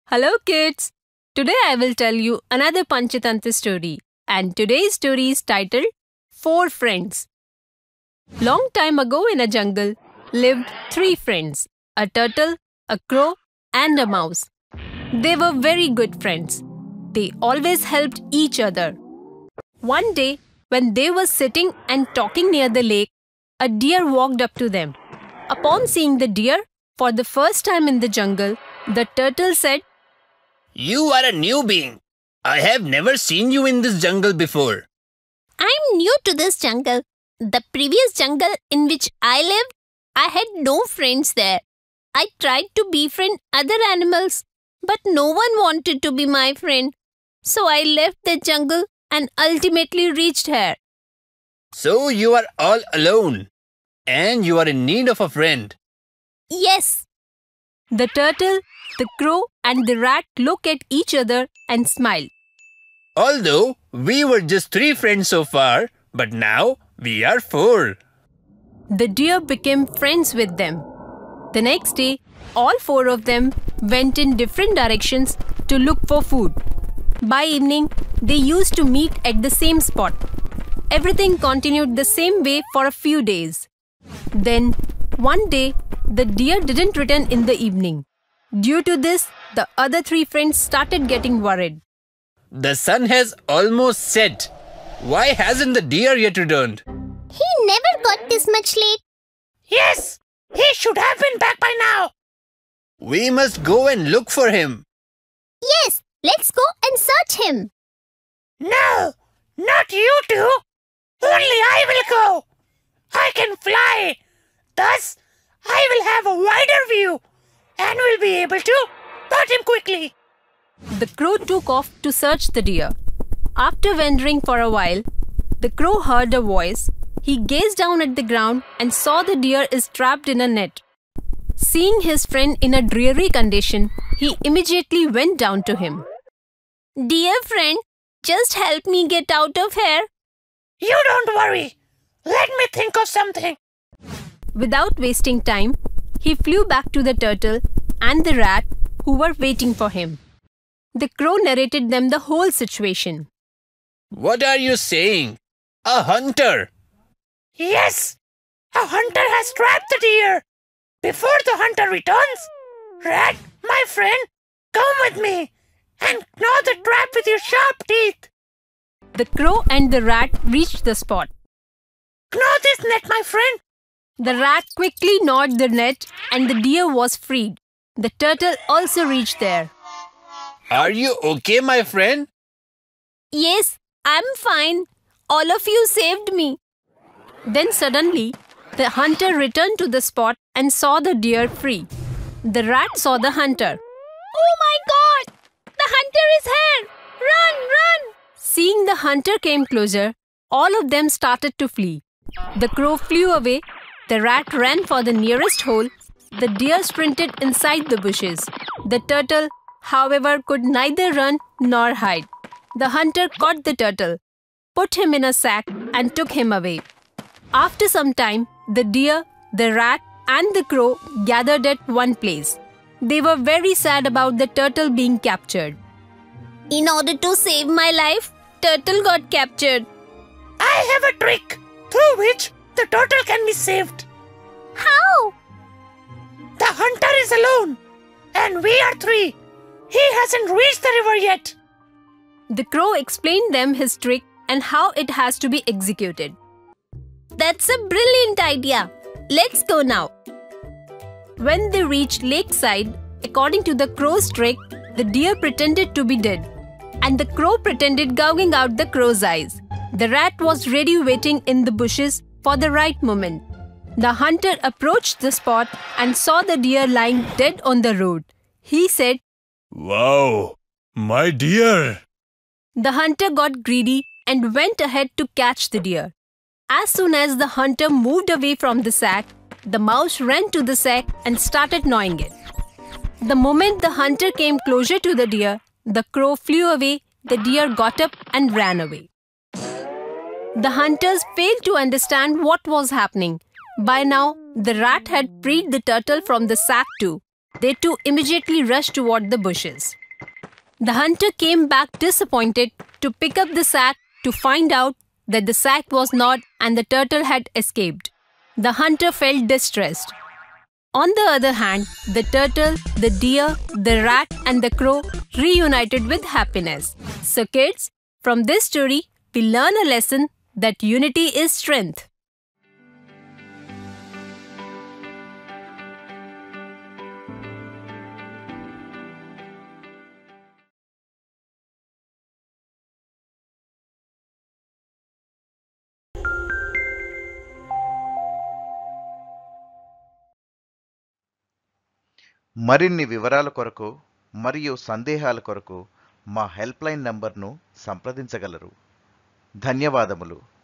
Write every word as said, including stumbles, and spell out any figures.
Hello kids! Today I will tell you another Panchatantra story, and today's story is titled Four Friends. Long time ago in a jungle lived three friends, a turtle, a crow and a mouse. They were very good friends. They always helped each other. One day when they were sitting and talking near the lake, a deer walked up to them. Upon seeing the deer for the first time in the jungle, the turtle said, "You are a new being. I have never seen you in this jungle before." I'm new to this jungle. The previous jungle in which I lived, I had no friends there. I tried to befriend other animals, but no one wanted to be my friend. So I left the jungle and ultimately reached here. So you are all alone, and you are in need of a friend. Yes. The turtle, the crow and the rat look at each other and smile. Although we were just three friends so far, but now we are four. The deer became friends with them. The next day, all four of them went in different directions to look for food. By evening, they used to meet at the same spot. Everything continued the same way for a few days. Then, one day, the deer didn't return in the evening. Due to this, the other three friends started getting worried. The sun has almost set. Why hasn't the deer yet returned? He never got this much late. Yes, he should have been back by now. We must go and look for him. Yes, let's go and search him. No, not you two. Only I will go. I can fly. Thus, I will have a wider view and will be able to spot him quickly. The crow took off to search the deer. After wandering for a while, the crow heard a voice. He gazed down at the ground and saw the deer is trapped in a net. Seeing his friend in a dreary condition, he immediately went down to him. Dear friend, just help me get out of here. You don't worry. Let me think of something. Without wasting time, he flew back to the turtle and the rat who were waiting for him. The crow narrated them the whole situation. What are you saying? A hunter? Yes, a hunter has trapped the deer. Before the hunter returns, rat, my friend, come with me and gnaw the trap with your sharp teeth. The crow and the rat reached the spot. Gnaw this net, my friend. The rat quickly gnawed the net and the deer was freed. The turtle also reached there. Are you okay, my friend? Yes, I'm fine. All of you saved me. Then suddenly, the hunter returned to the spot and saw the deer free. The rat saw the hunter. Oh my God! The hunter is here! Run, run! Seeing the hunter came closer, all of them started to flee. The crow flew away. The rat ran for the nearest hole. The deer sprinted inside the bushes. The turtle, however, could neither run nor hide. The hunter caught the turtle, put him in a sack and took him away. After some time, the deer, the rat and the crow gathered at one place. They were very sad about the turtle being captured. In order to save my life, turtle got captured. I have a trick through which the turtle can be saved. How? The hunter is alone and we are three. He hasn't reached the river yet. The crow explained them his trick and how it has to be executed. That's a brilliant idea. Let's go now. When they reached lakeside, according to the crow's trick, the deer pretended to be dead and the crow pretended gouging out the crow's eyes. The rat was ready waiting in the bushes for the right moment. The hunter approached the spot and saw the deer lying dead on the road. He said, "Wow, my deer!" The hunter got greedy and went ahead to catch the deer. As soon as the hunter moved away from the sack, the mouse ran to the sack and started gnawing it. The moment the hunter came closer to the deer, the crow flew away, the deer got up and ran away. The hunters failed to understand what was happening. By now, the rat had freed the turtle from the sack too. They too immediately rushed toward the bushes. The hunter came back disappointed to pick up the sack to find out that the sack was not and the turtle had escaped. The hunter felt distressed. On the other hand, the turtle, the deer, the rat and the crow reunited with happiness. So kids, from this story, we learn a lesson that unity is strength. మరిన్ని వివరాల కొరకు మరియు సందేహాల కొరకు మా help line నంబర్ను సంప్రదించగలరు. ధన్యవాదములు.